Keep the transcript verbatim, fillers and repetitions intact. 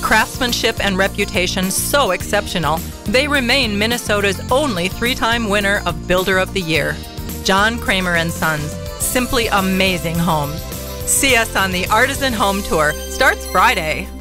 craftsmanship and reputation so exceptional, they remain Minnesota's only three-time winner of Builder of the Year. John Kramer and Sons, simply amazing homes. See us on the Artisan Home Tour. Starts Friday.